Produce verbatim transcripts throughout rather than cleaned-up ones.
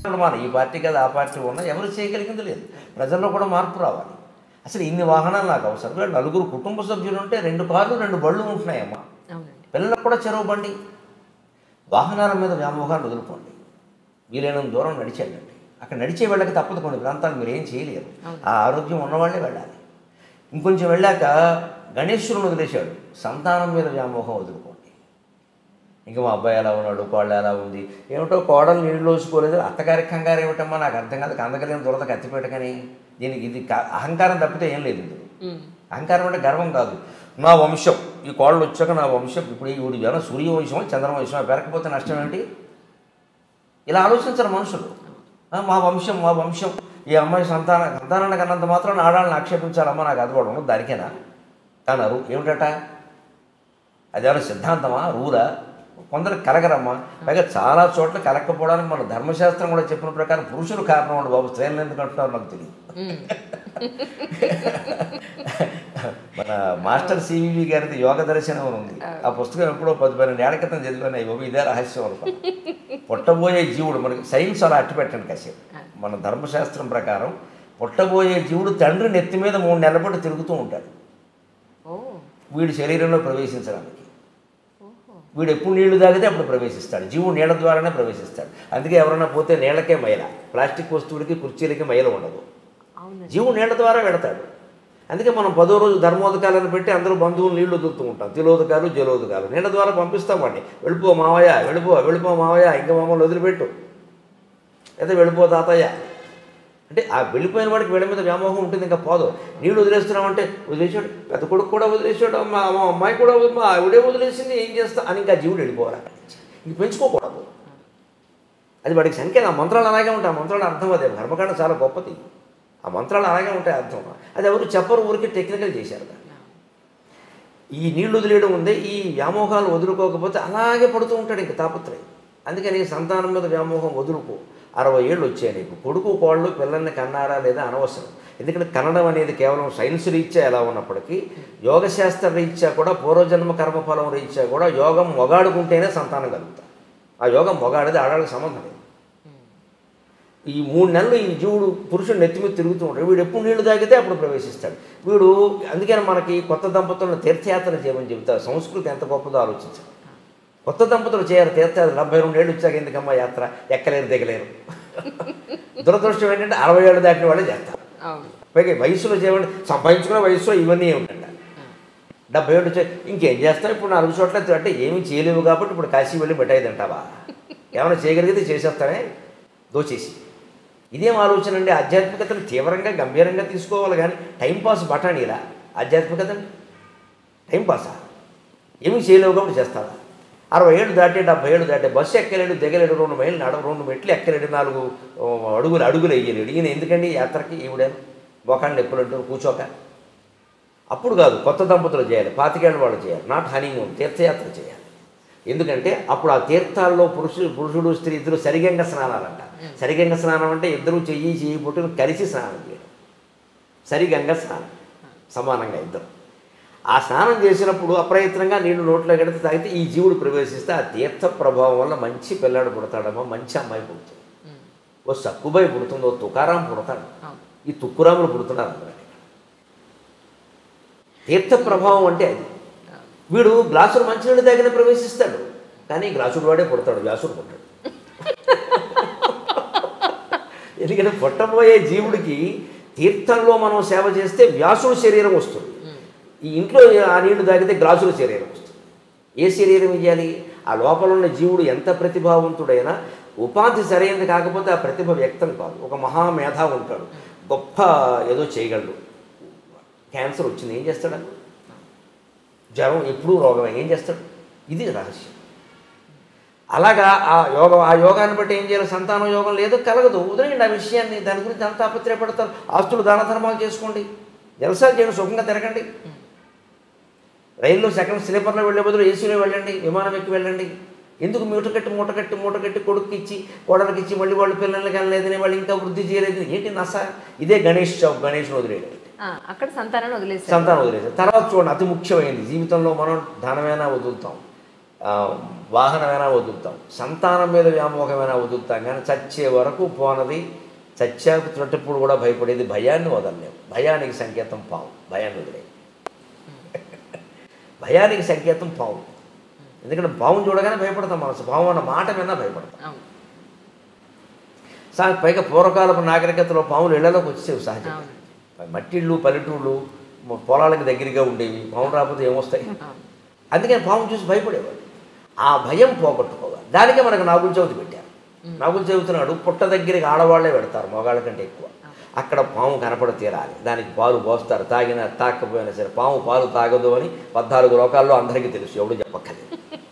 ఈ పార్టీ కదా ఆ పార్టీ ఉన్నా ఎవరు చేయగలిగింది లేదు. ప్రజల్లో కూడా మార్పు రావాలి. అసలు ఇన్ని వాహనాలు నాకు అవసరం. నలుగురు కుటుంబ సభ్యులు ఉంటే రెండు కార్లు రెండు బళ్ళు ఉంటున్నాయమ్మా. పిల్లలకు కూడా చెరువు బండి. వాహనాల మీద వ్యామోహాలు వదులుకోండి. వీలైనంత దూరం నడిచేయండి. అక్కడ నడిచే వెళ్ళక తప్పదు. కొన్ని ప్రాంతాలు మీరు ఏం చేయలేరు. ఆ ఆరోగ్యం ఉన్నవాళ్ళే వెళ్ళాలి. ఇంకొంచెం వెళ్ళాక గణేశ్వరుని వదిలేశాడు. సంతానం మీద వ్యామోహం వదులుకోండి. ఇంకా మా అబ్బాయి ఎలా ఉన్నాడు, కోళ్ళు ఎలా ఉంది, ఏమిటో కోడలు నీళ్ళు వేసుకోలేదు, అత్తగారి కంగారు ఏమిటమ్మా నాకు అర్థం కాదు. కందకలేని దురద కత్తిపెట్టకని. దీనికి ఇది అహంకారం తప్పితే ఏం లేదు. ఇది అహంకారం అంటే గర్వం కాదు. నా వంశం, ఈ కోళ్ళు వచ్చాక నా వంశం, ఇప్పుడు ఈ ఊడి జనం సూర్యవంశం చంద్రవంశం పెరగకపోతే నష్టం ఏంటి? ఇలా ఆలోచించరు మనుషులు. మా వంశం మా వంశం ఈ అమ్మాయి సంతాన సంతానానికి అన్నంత మాత్రం ఆడాలని ఆక్షేపించాలమ్మా నాకు అదవడం దానికేనా అన్నారు. ఏమిటట అదేమైనా సిద్ధాంతమా, రూరా? కొందరు కలగరమ్మా. పైగా చాలా చోట్ల కలగకపోవడానికి మన ధర్మశాస్త్రం కూడా చెప్పిన ప్రకారం పురుషులు కారణం అండి బాబు. స్త్రీలను ఎందుకు అంటున్నారు నాకు తెలియదు. మన మాస్టర్ సివివి గారిది యోగ దర్శనం ఉంది. ఆ పుస్తకం ఎప్పుడో పది పన్నెండు ఏళ్ల క్రితం చదివాను. బాబు ఇదే రహస్యం అనుకో. పుట్టబోయే జీవుడు మనకి సైన్స్ అలా అట్టి పెట్టండి కాసేపు. మన ధర్మశాస్త్రం ప్రకారం పుట్టబోయే జీవుడు తండ్రి నెత్తి మీద మూడు నెలల పాటు తిరుగుతూ ఉంటాడు వీడి శరీరంలో ప్రవేశించడానికి. వీడు ఎప్పుడు నీళ్లు తాగితే అప్పుడు ప్రవేశిస్తాడు. జీవుడు నీళ్ళ ద్వారానే ప్రవేశిస్తాడు. అందుకే ఎవరైనా పోతే నీళ్ళకే మైల, ప్లాస్టిక్ వస్తువులకి కుర్చీలకి మైల ఉండదు. జీవుడు నీళ్ళ ద్వారా వెడతాడు. అందుకే మనం పదో రోజు ధర్మోదకాలను పెట్టి అందరూ బంధువులు నీళ్లు వదులుతూ ఉంటాం. తిలోదకాలు జలోదకాలు నీళ్ళ ద్వారా పంపిస్తాం వాడిని. వెళ్ళిపో మావయ్య, వెళ్ళిపో వెళ్ళిపో మావయ్య, ఇంకా మమ్మల్ని వదిలిపెట్టు, అయితే వెళ్ళిపో తాతయ్య అంటే ఆ వెళ్ళిపోయిన వాడికి వీళ్ళ మీద వ్యామోహం ఉంటుంది. ఇంకా పోదు. నీళ్ళు వదిలేస్తున్నామంటే వదిలేసాడు, పెద్ద కొడుకు కూడా వదిలేసాడు, మా మా అమ్మాయి కూడా మా ఆవిడే వదిలేసింది, ఏం చేస్తా అని ఇంకా జీవుడు వెళ్ళిపోవాలి. ఇంక పెంచుకోకూడదు. అది వాడికి సంఖ్య. ఆ మంత్రాలు అలాగే ఉంటాయి. ఆ మంత్రాలు అర్థం అదే. కర్మకాండ చాలా గొప్పది. ఆ మంత్రాలు అలాగే ఉంటాయి అర్థం. అది ఎవరు చెప్పరు, ఊరికి టెక్నికల్ చేశారు దాన్ని. ఈ నీళ్లు వదిలేయడం ఉంది. ఈ వ్యామోహాలు వదులుకోకపోతే అలాగే పడుతూ ఉంటాడు ఇంక తాపత్రయం. అందుకని సంతానం మీద వ్యామోహం వదులుకో. అరవై ఏళ్ళు వచ్చాయి నీకు. కొడుకు కోళ్ళు పిల్లల్ని కన్నారా లేదా అనవసరం. ఎందుకంటే కన్నడం అనేది కేవలం సైన్స్ రీత్యా ఎలా ఉన్నప్పటికీ యోగశాస్త్ర రీత్యా కూడా పూర్వజన్మ కర్మఫలం రీత్యా కూడా యోగం మొగాడుకుంటేనే సంతానం కలుగుతారు. ఆ యోగం మొగాడిది ఆడాళ్ళకి సంబంధం లేదు. ఈ మూడు నెలలు ఈ జీవుడు పురుషుడు నెత్తి మీద తిరుగుతూ ఉంటాడు. వీడు ఎప్పుడు నీళ్లు తాగితే అప్పుడు ప్రవేశిస్తాడు వీడు. అందుకని మనకి కొత్త దంపతులను తీర్థయాత్ర చేయమని చెబుతారు. సంస్కృతి ఎంత గొప్పదో ఆలోచించాలి. కొత్త దంపతులు చేయాలి తీర్థయాత్ర. డెబ్బై రెండు ఏళ్ళు వచ్చాక ఎందుకమ్మా యాత్ర, ఎక్కలేరు దిగలేరు. దురదృష్టం ఏంటంటే అరవై ఏళ్ళు దాటిన వాళ్ళే చేస్తారు. పైగా వయసులో చేయమంటే సంపాదించుకునే వయసులో ఇవన్నీ ఏమిటంట. డెబ్బై ఏళ్ళు వచ్చాయి ఇంకేం చేస్తావు ఇప్పుడు నాలుగు చోట్ల అంటే ఏమీ చేయలేవు కాబట్టి ఇప్పుడు కాశీ వెళ్ళి మిఠాయి తింటావా? ఏమైనా చేయగలిగితే చేసేస్తానే దోచేసి. ఇదేం ఆలోచన అండి? ఆధ్యాత్మికతను తీవ్రంగా గంభీరంగా తీసుకోవాలి కానీ టైంపాస్ బఠానీలా ఆధ్యాత్మికతని? టైంపాసా? ఏమీ చేయలేవు కాబట్టి చేస్తావా? అరవై ఏళ్ళు దాటే డెబ్బై ఏళ్ళు దాటే బస్సు ఎక్కలేడు దిగలేడు, రెండు మైళ్ళు నడ రెండు మెట్లు ఎక్కలేడు, నాలుగు అడుగులు అడుగులు వేయలేడు. ఈయన ఎందుకండి యాత్రకి? ఈవిడేను మొఖాన్ని ఎప్పుడంటూ కూర్చోక. అప్పుడు కాదు, కొత్త దంపతులు చేయాలి, పాతికేళ్ళ వాళ్ళు చేయాలి, నాట్ హనీమూన్, తీర్థయాత్ర చేయాలి. ఎందుకంటే అప్పుడు ఆ తీర్థాల్లో పురుషుడు పురుషుడు స్త్రీ ఇద్దరు సరిగంగ స్నానాలంట. సరిగంగ స్నానం అంటే ఇద్దరు చెయ్యి చెయ్యి పుట్టును కలిసి స్నానం చేయడం. సరిగంగ స్నానం సమానంగా ఇద్దరు. ఆ స్నానం చేసినప్పుడు అప్రయత్నంగా నీళ్లు నోట్లో కడితే తాగితే ఈ జీవుడు ప్రవేశిస్తే ఆ తీర్థ ప్రభావం వల్ల మంచి పిల్లాడు పుడతాడమ్మా, మంచి అమ్మాయి పుడుతుంది. ఓ సక్కుబాయి పుడుతుంది, ఓ తుకారాం పుడతాడు. ఈ తుక్కురాములు పుడుతున్నారు అందరూ. తీర్థ ప్రభావం అంటే అది. వీడు గ్లాసులు మంచినీళ్ళు తాగిన ప్రవేశిస్తాడు కానీ గ్లాసుడు వాడే పుడతాడు, వ్యాసుడు పుట్టాడు. ఎందుకంటే పుట్టబోయే జీవుడికి తీర్థంలో మనం సేవ చేస్తే వ్యాసుడు శరీరం వస్తుంది. ఈ ఇంట్లో ఆ నీళ్లు తాగితే గ్లాసుల శరీరం వస్తుంది. ఏ శరీరం ఇవ్వాలి? ఆ లోపల ఉన్న జీవుడు ఎంత ప్రతిభావంతుడైనా ఉపాధి సరైనది కాకపోతే ఆ ప్రతిభ వ్యక్తం కాదు. ఒక మహామేధ ఉంటాడు, గొప్ప ఏదో చేయగలడు. క్యాన్సర్ వచ్చింది ఏం చేస్తాడు? జ్వరం ఎప్పుడూ రోగమే, ఏం చేస్తాడు? ఇది రహస్యం. అలాగా ఆ యోగం ఆ యోగాన్ని బట్టి ఏం చేయాలి? సంతానం యోగం లేదు, కలగదు. వదిలేయండి ఆ విషయాన్ని. దాని గురించి అంత తాపత్రయపడతారు. ఆస్తులు దాన ధర్మాలు చేసుకోండి, జలసాలు చేయండి, సుఖంగా తిరగండి. రైల్లో సెకండ్ స్లీపర్లో వెళ్ళే బదులు ఏసీలో వెళ్ళండి, విమానం ఎక్కి వెళ్ళండి. ఎందుకు మూట కట్టి మూట కట్టి మూట కట్టి కొడుకు ఇచ్చి కోడలికి ఇచ్చి మళ్ళీ వాళ్ళు పిల్లలకి వెళ్ళలేదని వాళ్ళు ఇంకా వృద్ధి చేయలేదు ఏంటి నస? ఇదే గణేష్ చౌక్. గణేష్ను వదిలేయడం, అక్కడ సంతానం వదిలేసి సంతానం వదిలేసారు. తర్వాత చూడండి, అతి ముఖ్యమైనది జీవితంలో మనం ధనమైనా వదులుతాం, వాహనమైనా వదులుతాం, సంతానం మీద వ్యామోహమైనా వదులుతాం, కానీ చచ్చే వరకు పోనది, చచ్చాకు త్రొట్టప్పుడు కూడా భయపడేది భయాన్ని వదలలేము. భయానికి సంకేతం పాము, భయాన్ని వదిలే భయానికి సంకేతం పాము. ఎందుకంటే పాము చూడగానే భయపడతాం, మనసు పాము అన్న మాట మీద భయపడతాం. సా పైగా పూర్వకాలపు నాగరికతలో పాములు ఇళ్లలోకి వచ్చేవి సహజంగా. మట్టిళ్ళు పల్లెటూళ్ళు పొలాలకు దగ్గరగా ఉండేవి, పాము రాకపోతే ఏమొస్తాయి. అందుకని పాము చూసి భయపడేవాడు. ఆ భయం పోగొట్టుకోవాలి. దానికే మనకు నాగుల చవితి పెట్టారు. నాగుల చవితి నాడు పుట్ట దగ్గరికి ఆడవాళ్లే పెడతారు మగాళ్ళ కంటే ఎక్కువ. అక్కడ పాము కనపడ తీరాలి, దానికి పాలు పోస్తారు, తాగినా తాకపోయినా సరే పాము పాలు తాగదు అని పద్నాలుగు లోకాల్లో అందరికీ తెలుసు, ఎవడు చెప్పక్కర్లేదు.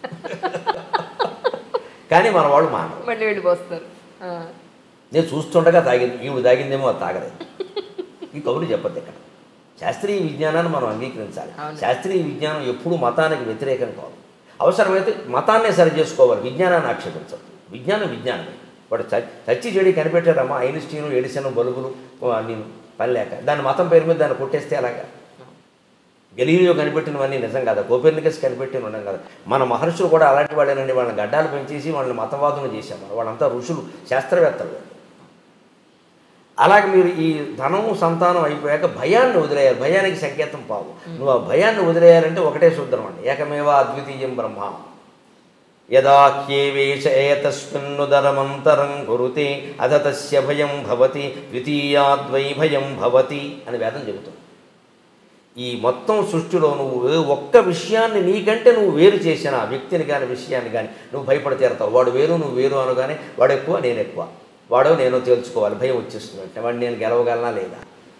కానీ మన వాళ్ళు మానవు, మళ్ళీ వెళ్ళిపోస్తారు. నేను చూస్తుండగా తాగింది, ఈవిడ తాగిందేమో అది తాగలేదు. ఈ కబుర్లు చెప్పద్దు. ఇక్కడ శాస్త్రీయ విజ్ఞానాన్ని మనం అంగీకరించాలి. శాస్త్రీయ విజ్ఞానం ఎప్పుడూ మతానికి వ్యతిరేకం కాదు. అవసరమైతే మతాన్నే సరి చేసుకోవాలి, విజ్ఞానాన్ని ఆక్షేపించదు. విజ్ఞానం విజ్ఞానమే. వాడు చచ్చి చెడి కనిపెట్టారమ్మా, ఐన్స్టీను ఎడిసన్ బల్బులు నేను పని లేక దాని మతం పేరు మీద దాన్ని కొట్టేస్తే అలాగా. గెలీలియో కనిపెట్టినవన్నీ నిజం కదా, కోపెర్నికస్ కనిపెట్టిన ఉన్నాం కదా. మన మహర్షులు కూడా అలాంటి వాళ్ళేనండి. వాళ్ళని గడ్డాలు పెంచేసి వాళ్ళని మతవాదులు చేశాము. వాళ్ళంతా ఋషులు, శాస్త్రవేత్తలు. అలాగే మీరు ఈ ధనము సంతానం అయిపోయాక భయాన్ని వదిలేయాలి. భయానికి సంకేతం పావు. నువ్వు ఆ భయాన్ని వదిలేయాలంటే ఒకటే సూత్రం అండి, ఏకమేవ అద్వితీయం బ్రహ్మ. యదాఖ్యేవేష ఏతస్మిన్నుదరమంతరం కురుతే అథ తస్య భయం భవతి ద్వితీయాద్వై భయం భవతి అని వేదం చెబుతుంది. ఈ మొత్తం సృష్టిలో నువ్వు ఒక్క విషయాన్ని నీకంటే నువ్వు వేరు చేసిన వ్యక్తిని కానీ విషయాన్ని కానీ నువ్వు భయపడి తీరతావు. వాడు వేరు నువ్వు వేరు అనగానే వాడు ఎక్కువ నేను ఎక్కువ, వాడో నేను తేల్చుకోవాలి, భయం వచ్చేస్తుంది. అంటే వాడు నేను గెలవగలనా లేదా,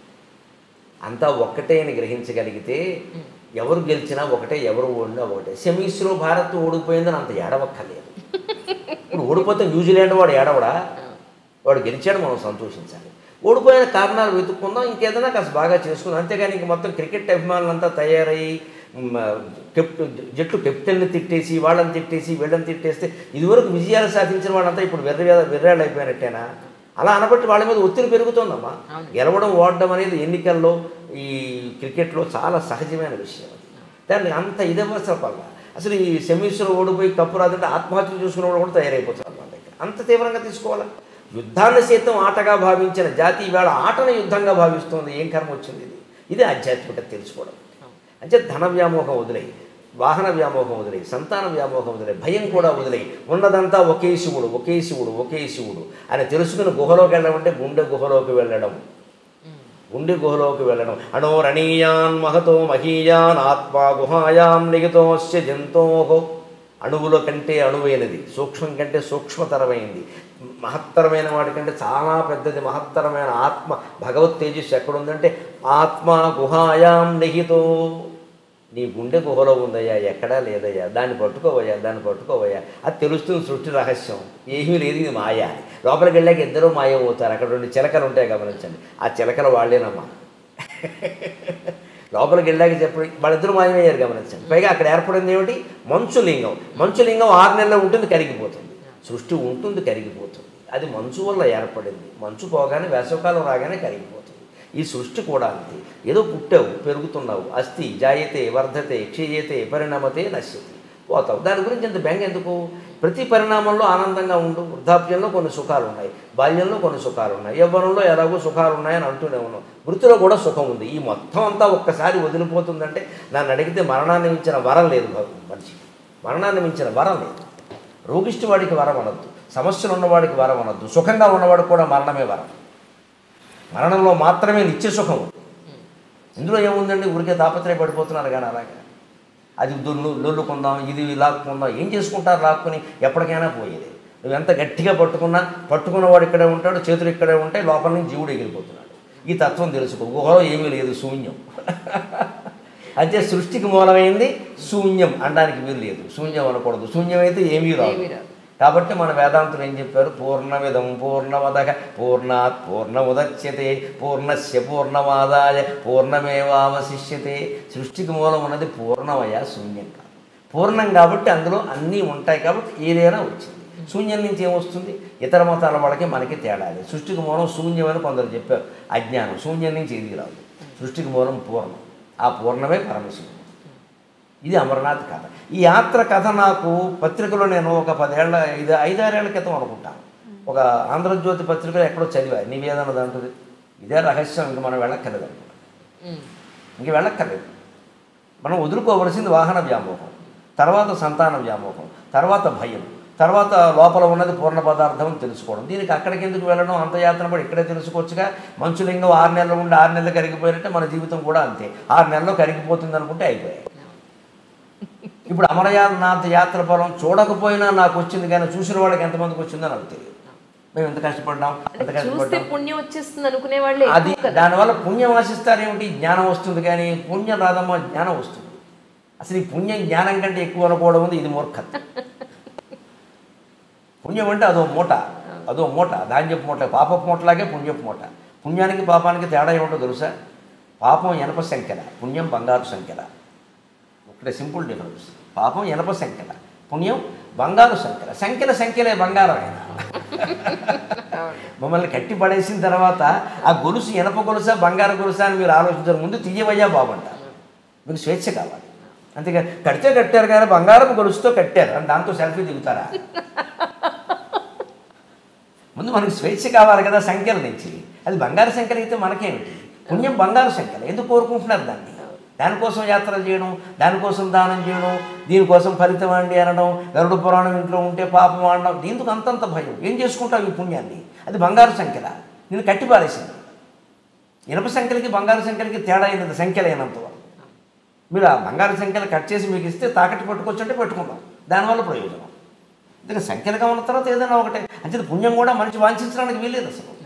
అంతా ఒక్కటే అని గ్రహించగలిగితే ఎవరు గెలిచినా ఒకటే, ఎవరు ఓడినా ఒకటే. సెమీస్లో భారత్ ఓడిపోయిందని అంత ఏడవక్కర్లేదు. ఇప్పుడు ఓడిపోతే న్యూజిలాండ్ వాడు ఏడవడా, వాడు గెలిచాడు, మనం సంతోషించాలి. ఓడిపోయిన కారణాలు వెతుక్కుందాం, ఇంకేదైనా కాస్త బాగా చేసుకుందాం. అంతేగాని ఇంక మొత్తం క్రికెట్ అభిమానులంతా తయారయ్యి కెప్టెన్ జట్టు కెప్టెన్ని తిట్టేసి వాళ్ళని తిట్టేసి వీళ్ళని తిట్టేస్తే ఇదివరకు విజయాలు సాధించిన వాళ్ళంతా ఇప్పుడు వెర్ర వెర్రాళ్ళు అయిపోయినట్టేనా? అలా అనబట్టి వాళ్ళ మీద ఒత్తిడి పెరుగుతుందమ్మా. గెలవడం ఓడడం అనేది ఎన్నికల్లో ఈ క్రికెట్లో చాలా సహజమైన విషయం. అది దాన్ని అంత ఇదవసరం వల్ల అసలు ఈ సెమీస్లో ఓడిపోయి కప్పు రాదంటే ఆత్మహత్య చూసుకునే వాళ్ళు కూడా తయారైపోతారు మన దగ్గర. అంత తీవ్రంగా తీసుకోవాలా? యుద్ధాన్ని సైతం ఆటగా భావించిన జాతి ఇవాళ ఆటను యుద్ధంగా భావిస్తుంది. ఏం కర్మ వచ్చింది ఇది? ఇది ఆధ్యాత్మికత తెలుసుకోవడం. అంటే ధన వ్యామోహం వదిలేయి, వాహన వ్యామోహం వదిలేయి, సంతాన వ్యామోహం వదిలేయి, భయం కూడా వదిలేయి. ఉన్నదంతా ఒకే శివుడు, ఒకే శివుడు, ఒకే శివుడు అని తెలుసుకుని గుహలోకి వెళ్ళడం అంటే గుండె గుహలోకి వెళ్ళడం. గుండె గుహలోకి వెళ్ళడం. అణోరణీయాన్ మహతో మహీయాన్ ఆత్మా గుహాయాం నిహితోస్య జంతోహో. అణువుల కంటే అణువైనది, సూక్ష్మం కంటే సూక్ష్మతరమైంది, మహత్తరమైన వాడికంటే చాలా పెద్దది మహత్తరమైన ఆత్మ భగవత్ తేజస్సు ఎక్కడుందంటే ఆత్మ గుహాయాం నిహితో. నీ గుండె గుహలో ఉందయ్యా, ఎక్కడా లేదయ్యా, దాన్ని పట్టుకోవయ్యా, దాన్ని పట్టుకోవయ్యా. అది తెలుస్తుంది సృష్టి రహస్యం. ఏమీ లేదు, ఇది మాయా. లోపలికి వెళ్ళాక ఇద్దరూ మాయ అవుతారు. అక్కడ రెండు చిలకలు ఉంటాయి గమనించండి, ఆ చిలకలు వాళ్ళేనమ్మా. లోపలికి వెళ్ళాక చెప్పండి, వాళ్ళిద్దరూ మాయమయ్యారు గమనించండి. పైగా అక్కడ ఏర్పడింది ఏమిటి? మంచు లింగం. మంచు లింగం ఆరు నెలలు ఉంటుంది, కరిగిపోతుంది. సృష్టి ఉంటుంది, కరిగిపోతుంది. అది మంచు వల్ల ఏర్పడింది. మంచు పోగానే వేసవకాలం రాగానే కరిగిపోతుంది. ఈ సృష్టి కూడా అంతే. ఏదో పుట్టావు, పెరుగుతున్నావు, అస్థి జాయతే వర్ధతే క్షీయతే పరిణమతే నశ్యతే, పోతావు. దాని గురించి ఇంత బెంగ ఎందుకు? ప్రతి పరిణామంలో ఆనందంగా ఉండు. వృద్ధాప్యంలో కొన్ని సుఖాలు ఉన్నాయి, బాల్యంలో కొన్ని సుఖాలు ఉన్నాయి, యవ్వనంలో ఎలాగో సుఖాలు ఉన్నాయని అంటూనే ఉన్నాం. వృత్తిలో కూడా సుఖం ఉంది. ఈ మొత్తం అంతా ఒక్కసారి వదిలిపోతుందంటే నన్ను అడిగితే మరణాన్ని మించిన వరం లేదు మనిషికి. మరణాన్ని మించిన వరం లేదు. రోగిష్టి వాడికి వరం అనొద్దు, సమస్యలు ఉన్నవాడికి వరం అనొద్దు, సుఖంగా ఉన్నవాడికి కూడా మరణమే వరం. మరణంలో మాత్రమే నిత్య సుఖం. ఇందులో ఏముందండి? ఊరికే తాపత్రయ పడిపోతున్నారు కానీ అలాగే అది దొల్లు లొల్లుకుందాం, ఇది లాక్కుందాం, ఏం చేసుకుంటారు లాక్కుని? ఎప్పటికైనా పోయేది. నువ్వు ఎంత గట్టిగా పట్టుకున్నా పట్టుకున్నవాడు ఇక్కడే ఉంటాడు, చేతులు ఇక్కడే ఉంటాయి, లోపల నుంచి జీవుడు ఎగిరిపోతున్నాడు. ఈ తత్వం తెలుసుకో. గుహలో ఏమీ లేదు, శూన్యం. అంటే సృష్టికి మూలమైంది శూన్యం అనడానికి వీలు లేదు. శూన్యం అనకూడదు. శూన్యం అయితే ఏమీ రాదు. కాబట్టి మన వేదాంతులు ఏం చెప్పారు? పూర్ణమిదం పూర్ణమదః పూర్ణాత్ పూర్ణముదచ్యతే పూర్ణస్య పూర్ణమాదాయ పూర్ణమేవావశిష్యతే. సృష్టికి మూలం ఉన్నది పూర్ణమయ, శూన్యం కాదు. పూర్ణం కాబట్టి అందులో అన్నీ ఉంటాయి కాబట్టి ఏదైనా వచ్చింది. శూన్యం నుంచి ఏమొస్తుంది? ఇతర మతాల వాళ్ళకి మనకి తేడాలి. సృష్టికి మూలం శూన్యం అని కొందరు చెప్పారు. అజ్ఞానం. శూన్యం నుంచి ఏది రాదు. సృష్టికి మూలం పూర్ణం. ఆ పూర్ణమే పరమశివుడు. ఇది అమర్నాథ్ కథ. ఈ యాత్ర కథ నాకు పత్రికలో నేను ఒక పదేళ్ల ఐదు ఐదారేళ్ల క్రితం అనుకుంటాను ఒక ఆంధ్రజ్యోతి పత్రికలో ఎక్కడో చదివా నివేదన దాంట్లో ఇదే రహస్యం, ఇంక మనం వెళ్ళక్కర్లేదు అనుకుంటాం. ఇంక వెళ్ళక్కర్లేదు. మనం వదులుకోవలసింది వాహన వ్యామోహం, తర్వాత సంతాన వ్యామోహం, తర్వాత భయం, తర్వాత లోపల ఉన్నది పూర్ణ పదార్థం అని తెలుసుకోవడం. దీనికి అక్కడికి ఎందుకు వెళ్ళడం, అంత యాత్ర పడి ఇక్కడే తెలుసుకోవచ్చుగా. మంచులింగం ఆరు నెలలు ఉండి ఆరు నెలలు కరిగిపోయినట్టే మన జీవితం కూడా అంతే, ఆరు నెలల్లో కరిగిపోతుంది అనుకుంటే అయిపోయాయి. ఇప్పుడు అమరనాథ్ యాత్ర ఫలం చూడకపోయినా నాకు వచ్చింది, కానీ చూసిన వాళ్ళకి ఎంతమందికి వచ్చిందో నాకు తెలియదు. మేము ఎంత కష్టపడ్డాం, ఎంత కష్టపడ్డాం. పుణ్యం వచ్చేస్తుంది అనుకునే వాళ్ళే అది దానివల్ల పుణ్యం ఆశిస్తారేమిటి, జ్ఞానం వస్తుంది. కానీ పుణ్యం రాదమ్మా, జ్ఞానం వస్తుంది. అసలు ఈ పుణ్యం జ్ఞానం కంటే ఎక్కువ అనుకోవడం ఉంది, ఇది మూర్ఖత్వం. పుణ్యం అంటే అదో మూట, అదో మూట, ధాన్యపు మూట, పాపపు మూటలాగే పుణ్యపు మూట. పుణ్యానికి పాపానికి తేడా ఏమిటో తెలుసా? పాపం ఎనప సంఖ్యల, పుణ్యం బంగారు సంఖ్యల. ఒకటే సింపుల్ డిఫరెన్స్. పాపం ఎనప సంఖ్యల, పుణ్యం బంగారు సంఖ్యల. సంఖ్యల సంఖ్యలే బంగారం అయినా మమ్మల్ని కట్టి పడేసిన తర్వాత ఆ గొలుసు ఎనప గొలుసా బంగారు గొలుసా అని మీరు ఆలోచించారు. ముందు తీయవయ్యా బాగుంటారు, మీకు స్వేచ్ఛ కావాలి. అంతేగాని కడితే కట్టారు కానీ బంగారపు గొలుసుతో కట్టారు అని దాంతో సెల్ఫీ దిగుతారా? ముందు మనకు స్వేచ్ఛ కావాలి కదా సంఖ్యల నుంచి. అది బంగారు సంఖ్యలు అయితే మనకేమిటి? పుణ్యం బంగారు సంఖ్యలు. ఎందుకు కోరుకుంటున్నారు దాన్ని? దానికోసం యాత్రలు చేయడం, దానికోసం దానం చేయడం, దీనికోసం ఫలితం అండి అనడం, గరుడ పురాణం ఇంట్లో ఉంటే పాపం ఆడడం, దీనికి అంతంత భయం. ఏం చేసుకుంటావు ఈ పుణ్యాన్ని? అది బంగారు సంఖ్యల, నేను కట్టిపారేసింది. ఇనప సంఖ్యలకి బంగారు సంఖ్యలకి తేడా అయినది సంఖ్యలైనంత వరకు. మీరు ఆ బంగారు సంఖ్యలు కట్ చేసి మీకు ఇస్తే తాకట్టు పెట్టుకోవచ్చంటే పెట్టుకుందాం, దానివల్ల ప్రయోజనం. అందుకే సంఖ్యలుగా ఉన్న తర్వాత ఏదైనా ఒకటే. అంతే పుణ్యం కూడా మనిషి వాంఛించడానికి వీలేదు అసలు.